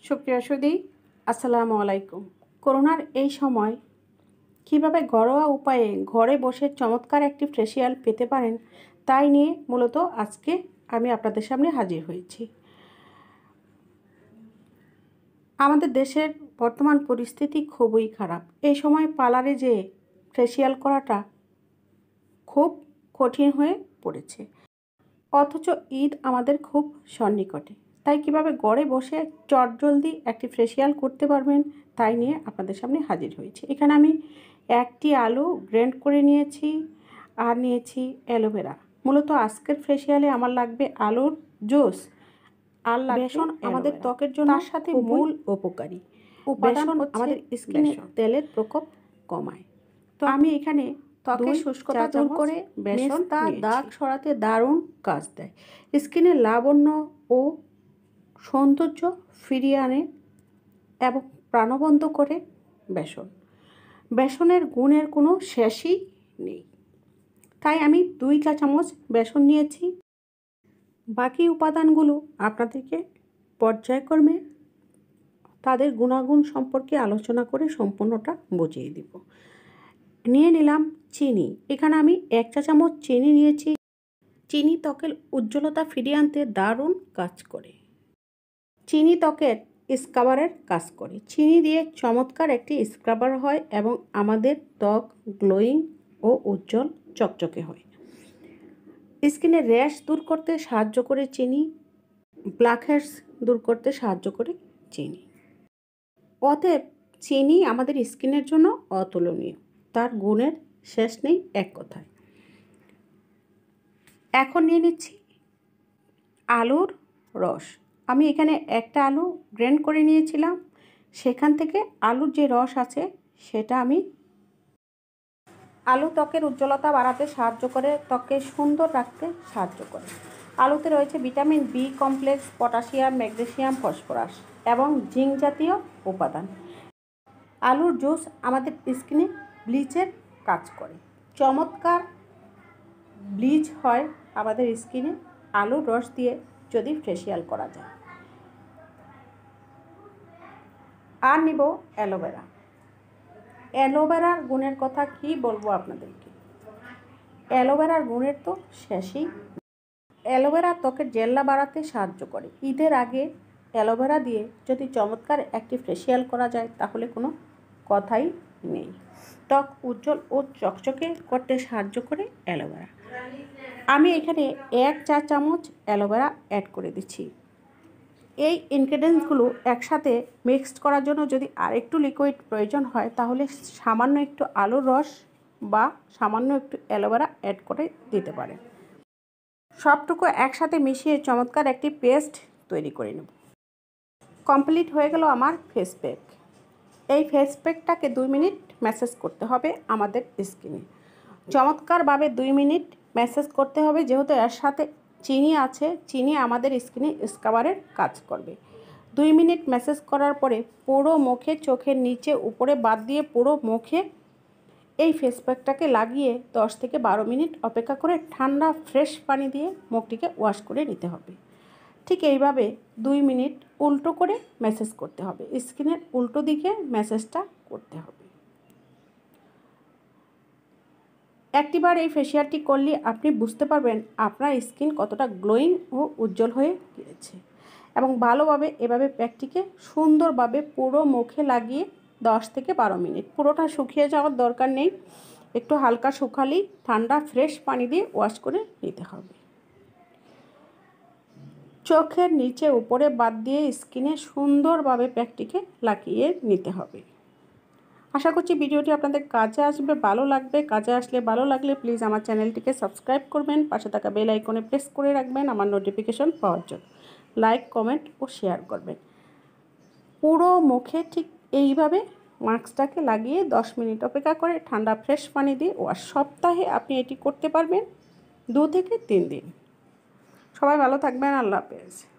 সুপ্রিয় সুধী, আসসালামু আলাইকুম। করোনার এই সময় কিভাবে ঘরোয়া উপায়ে ঘরে বসে চমৎকার একটি ফেসিয়াল পেতে পারেন তাই নিয়ে মূলত আজকে আমি আপনাদের সামনে হাজির হয়েছি। আমাদের দেশের বর্তমান পরিস্থিতি খুবই খারাপ। এই সময় পার্লারে যেয়ে ফেসিয়াল করাটা খুব কঠিন হয়ে পড়েছে, অথচ ঈদ আমাদের খুব সন্নিকটে। তাই কিভাবে ঘরে বসে চটজলদি একটি ফেসিয়াল করতে পারবেন তাই নিয়ে আপনাদের সামনে হাজির হয়েছি। এখানে আমি একটি আলু গ্রেন্ড করে নিয়েছি আর নিয়েছি অ্যালোভেরা। মূলত আজকের ফেসিয়ালে আমার লাগবে আলুর জুস আর বেসন। আমাদের ত্বকের জন্য তার সাথে মূল উপকারী উপাদান আমাদের স্কিনে তেলের প্রকোপ কমায়। তো আমি এখানে ত্বকের শুষ্কতা দূর করে বেসন তার দাগ সরাতে দারুণ কাজ দেয়। স্কিনের লাবণ্য ও সৌন্দর্য ফিরিয়ে আনে এবং প্রাণবন্ত করে বেসন। বেসনের গুণের কোনো শেষই নেই। তাই আমি 2 চা চামচ বেসন নিয়েছি। বাকি উপাদানগুলো আপনাদেরকে পর্যায়ক্রমে তাদের গুণাগুণ সম্পর্কে আলোচনা করে সম্পূর্ণটা বুঝিয়ে দিব। নিয়ে নিলাম চিনি। এখানে আমি 1 চা চামচ চিনি নিয়েছি। চিনি ত্বকের উজ্জ্বলতা ফিরিয়ে আনতে দারুণ কাজ করে। চিনি ত্বকের স্ক্রাবারের কাজ করে। চিনি দিয়ে চমৎকার একটি স্ক্রাবার হয় এবং আমাদের ত্বক গ্লোয়িং ও উজ্জ্বল চকচকে হয়। স্কিনের র্যাশ দূর করতে সাহায্য করে চিনি, ব্ল্যাকহেডস দূর করতে সাহায্য করে চিনি। অতএব চিনি আমাদের স্কিনের জন্য অতুলনীয়, তার গুণের শেষ নেই এক কথায়। এখন নিয়ে নিচ্ছি আলুর রস। আমি এখানে একটা আলু গ্রেন্ড করে নিয়েছিলাম, সেখান থেকে আলুর যে রস আছে সেটা আমি আলু ত্বকের উজ্জ্বলতা বাড়াতে সাহায্য করে, ত্বককে সুন্দর রাখতে সাহায্য করে। আলুতে রয়েছে vitamin B complex, potassium, magnesium, phosphorus এবং জিঙ্ক জাতীয় উপাদান। আলুর জুস আমাদের স্কিনে ব্লিচের কাজ করে। চমৎকার ব্লিচ হয় আমাদের স্কিনে আলুর রস দিয়ে যদি ফেসিয়াল করা যায়। আর নিব অ্যালোভেরা। অ্যালোভেরার গুণের কথা কি বলবো আপনাদেরকে, অ্যালোভেরার গুণের তো শেষই। অ্যালোভেরা ত্বকের জেল্লা বাড়াতে সাহায্য করে। ঈদের আগে অ্যালোভেরা দিয়ে যদি চমৎকার একটি ফেসিয়াল করা যায় তাহলে কোনো কথাই নেই। ত্বক উজ্জ্বল ও চকচকে করতে সাহায্য করে অ্যালোভেরা। আমি এখানে 1 চা চামচ অ্যালোভেরা অ্যাড করে দিচ্ছি। এই ইনগ্রেডিয়েন্টসগুলো একসাথে মিক্সড করার জন্য যদি আরেকটু লিকুইড প্রয়োজন হয় তাহলে সামান্য একটু আলুর রস বা সামান্য একটু অ্যালোভেরা অ্যাড করে দিতে পারেন। সবটুকু একসাথে মিশিয়ে চমৎকার একটি পেস্ট তৈরি করে নেব। কমপ্লিট হয়ে গেল আমার ফেস প্যাক। এই ফেস প্যাকটাকে 2 মিনিট ম্যাসাজ করতে হবে আমাদের স্কিনে। চমৎকারভাবে 2 মিনিট ম্যাসাজ করতে হবে, যেহেতু এর সাথে চিনি আছে। চিনি আমাদের স্কিনে স্ক্রাবারের কাজ করবে। 2 মিনিট ম্যাসাজ করার পরে পুরো মুখে, চোখের নিচে উপরে বাদ দিয়ে পুরো মুখে এই ফেস প্যাকটাকে লাগিয়ে 10 থেকে 12 মিনিট অপেক্ষা করে ঠান্ডা ফ্রেশ পানি দিয়ে মুখটিকে ওয়াশ করে নিতে হবে। ঠিক এইভাবে 2 মিনিট উল্টো করে ম্যাসাজ করতে হবে। স্কিনের উল্টো দিকে ম্যাসাজটা করতে হবে। একটিবার এই ফেসিয়ালটি করলে আপনি বুঝতে পারবেন আপনার স্কিন কতটা গ্লোয়িং ও উজ্জ্বল হয়ে গিয়েছে। এবং ভালোভাবে এভাবে প্যাকটিকে সুন্দরভাবে পুরো মুখে লাগিয়ে 10 থেকে 12 মিনিট, পুরোটা শুকিয়ে যাওয়ার দরকার নেই, একটু হালকা শুকালেই ঠান্ডা ফ্রেশ পানি দিয়ে ওয়াশ করে নিতে হবে। চোখের নিচে উপরে বাদ দিয়ে স্কিনে সুন্দরভাবে প্যাকটিকে লাগিয়ে নিতে হবে। আশা করছি ভিডিওটি আপনাদের কাজে আসবে, ভালো লাগবে। কাজে আসলে ভালো লাগলে প্লিজ আমার চ্যানেলটিকে সাবস্ক্রাইব করবেন, পাশে থাকা বেল আইকনে প্রেস করে রাখবেন আমার নোটিফিকেশন পাওয়ার জন্য। লাইক, কমেন্ট ও শেয়ার করবেন। পুরো মুখে ঠিক এইভাবে মাস্কটাকে লাগিয়ে 10 মিনিট অপেক্ষা করে ঠান্ডা ফ্রেশ পানি দিয়ে ওয়াশ। সপ্তাহে আপনি এটি করতে পারবেন 2 থেকে 3 দিন। সবাই ভালো থাকবেন। আল্লাহ হাফেজ।